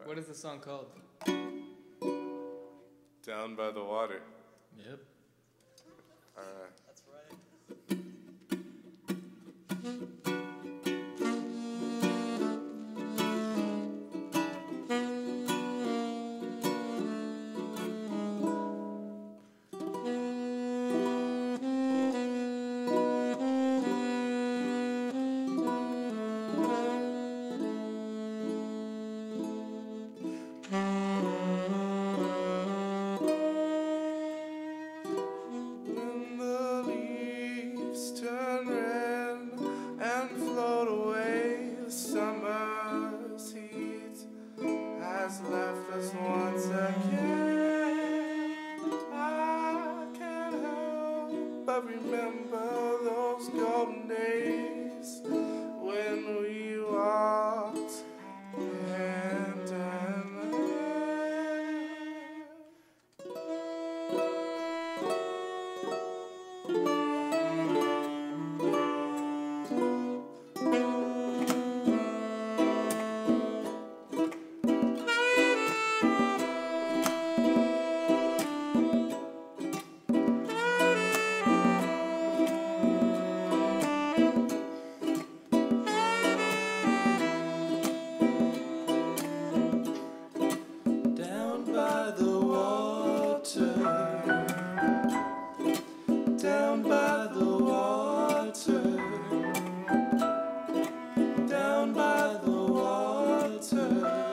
What is the song called? Down by the Water. Yep. Alright. That's right. When the leaves turn red and float away, the summer's heat has left us once again. I can't help but remember those golden days when we walked hand in hand. Down by the water, down by the water, down by the water.